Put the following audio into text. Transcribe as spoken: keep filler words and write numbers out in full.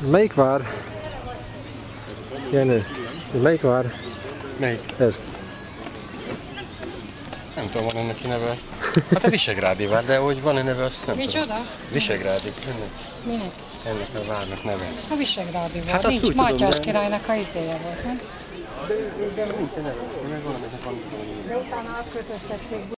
Melyik vár? Jenő, melyik vár? Melyik? Ez. Nem tudom, van ennek neve. Hát a Visegrádi vár, de hogy van-e neve, azt nem Micsoda? tudom. Visegrádi. Ennek, Minek? ennek a várnak neve. A Visegrádi volt. Hát azt Nincs, úgy tudom, Mátyás de- királynak a izéje volt, nem? De, de nincs neve. Meg valaminek van. De utána átkötöztették